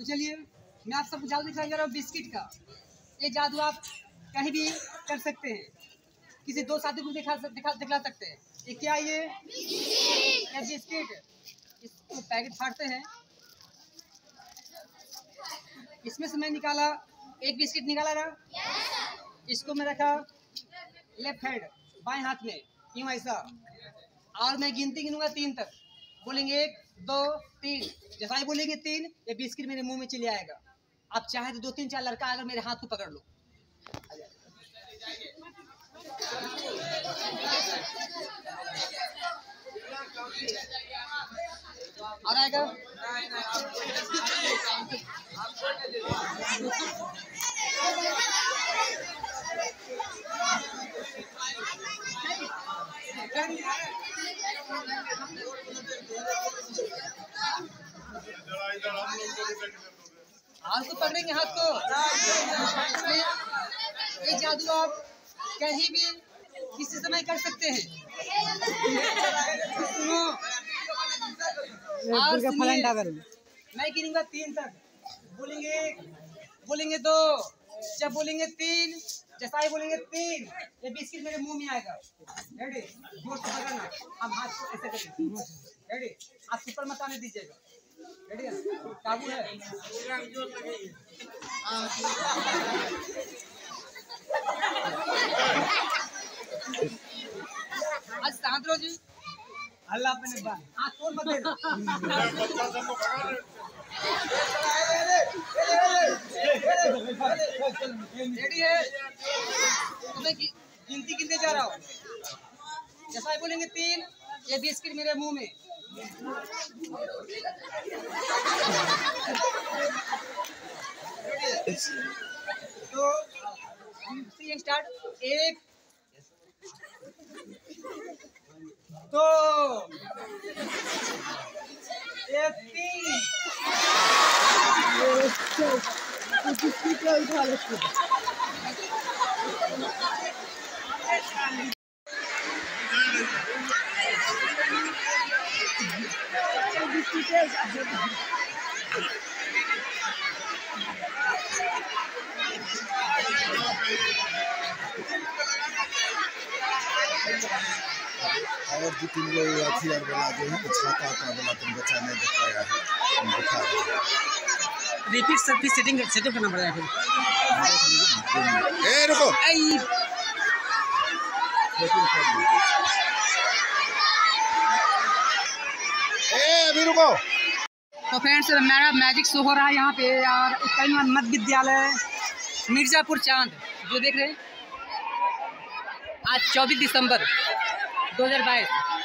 तो चलिए मैं आप सबको जादू दिखाने जा रहा हूँ बिस्किट का। ये जादू आप कहीं भी कर सकते हैं, किसी दो साथी को दिखला सकते हैं। ये क्या ये बिस्किट, इसको पैकेट फाड़ते हैं। इसमें से मैं निकाला एक बिस्किट निकाला ना, इसको मैं रखा लेफ्ट हैंड बाएं हाथ में यूं ऐसा, और मैं गिनूंगा 3 तक। बोलेंगे 1 2 3, जैसा ही बोलेंगे 3 ये बिस्किट मेरे मुंह में चले आएगा। आप चाहे तो 2 3 4 लड़का अगर मेरे हाथ को पकड़ लो। और आएगा हाथ को पकड़ेंगे, हाथ को। ये जादू आप कहीं भी किसी समय कर सकते हैं। मैं गिनूंगा 3 तक। बोलेंगे 1, बोलेंगे 2, जब बोलेंगे 3, जैसा ही बोलेंगे 3 ये बिस्किट मेरे मुंह में आएगा। रेडी? जोर से पकड़ना, हम हाथ को ऐसे करेंगे। रेडी? आप सुपर मत आने दीजिएगा। रेडी है? काबू है? आज शांत रहो जी। अल्लाह अपने बात हाथ कौन बदलेगा? रेडी है? तो मैं गिनती गिनते जा रहा हूँ। जैसा बोलेंगे 3 ये बिस्किट मेरे मुंह में। तो स्टार्ट। 1 2 और 2-3 लोग हथियार वाला जो है छाता वाला तुम बच्चा नहीं देख पाया है, हम दिखा रहे हैं। रिपीट सब सेटिंग करना पड़ेगा फिर। ए रुको, अभी रुको। तो फ्रेंड्स मेरा मैजिक शो हो रहा है यहाँ पे यार, उत्कल मध्य विद्यालय मिर्जापुर चांद जो देख रहे हैं। आज 24 दिसंबर 2022।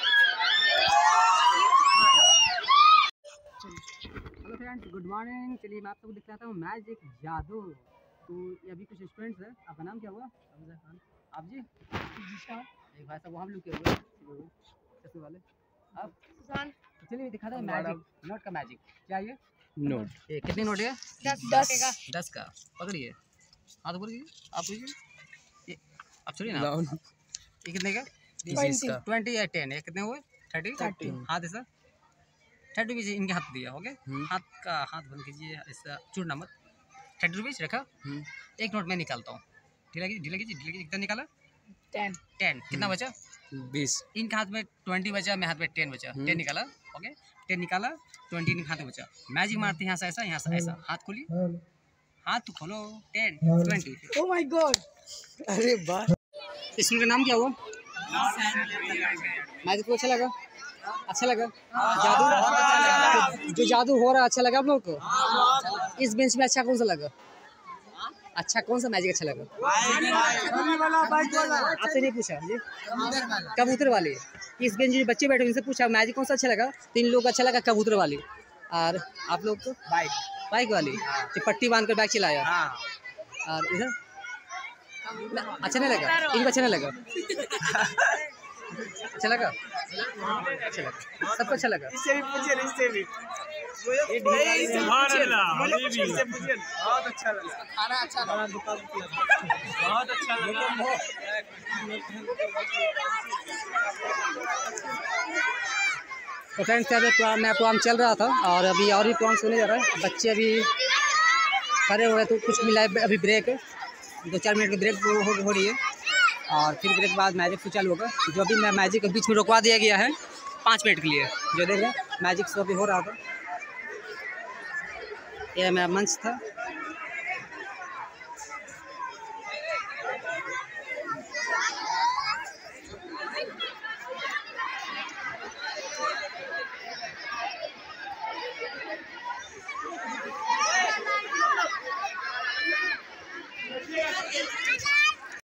Hello friends, good morning. चलिए मैं आप सबको दिखलाता हूँ मैजिक जादू। तो ये अभी कुछ स्टूडेंट्स हैं। आपका नाम क्या हुआ? आप जी? एक भाई साहब वहाँ भी लुके हुए चश्मे वाले। आप? चलिए दिखाता हूँ मैजिक, नोट का मैजिक। क्या ये नोट? ये कितने नोट है? 10 का। पकड़िए, हाथ ऊपर कीजिए। आप लीजिए, आप छोड़िए ना। ये कितने का? 20 या 10? ये कितने हुए? 30। हाथ ऐसा 30 रुपीज़ इनके हाथ दिया। ओके, हाथ बंद कीजिए, ऐसा चूड़ना मत। 30 रुपीज़ रखा। एक नोट मैं निकालता हूँ। ढीला कीजिए। कितना निकाला? 10। कितना बचा? 20। इनके हाथ में 20 बचा, मेरे हाथ में 10 बचा। 10 निकाला। ओके, 10 निकाला, 20 इनके हाथ में बचा। मैजिक मारते हैं, यहाँ से ऐसा, यहाँ से ऐसा। हाथ खोलिए, हाथ खोलो। 10 20। ओह माय गॉड, अरे वाह। इसमें का नाम क्या हुआ? मैजिक को अच्छा लगा? अच्छा लगा जादू? जो जादू हो रहा अच्छा लगा आप लोग को? इस बेंच में अच्छा कौन सा लगा? अच्छा कौन सा मैजिक अच्छा लगा? आपसे नहीं पूछा जी? कबूतर वाले। इस बेंच में बच्चे बैठे उनसे पूछा मैजिक कौन सा अच्छा लगा? 3 लोग अच्छा लगा कबूतर वाली। और आप लोग को? बाइक वाली जो पट्टी बांध कर बाइक चलाया। और इधर अच्छा नहीं लगा? इनको अच्छा नहीं लगा? अच्छा लगा? अच्छा लगा, सबको अच्छा लगा? इससे भी पूछिए, इससे भी। बहुत अच्छा लगा, खाना अच्छा लगा, बहुत अच्छा लगा। तो फ्रेंड्स क्या मैं प्रोग्राम चल रहा था और अभी और भी प्रोग्राम होने जा रहा है। बच्चे अभी खड़े हुए तो कुछ मिला है, अभी ब्रेक 2-4 मिनट की ब्रेक हो रही है और फिर ब्रेक के बाद मैजिक शो चालू होगा। जो अभी मैं मैजिक के बीच में रुकवा दिया गया है 5 मिनट के लिए। जो देख रहे हैं मैजिक शो अभी हो रहा था, यह मेरा मंच था।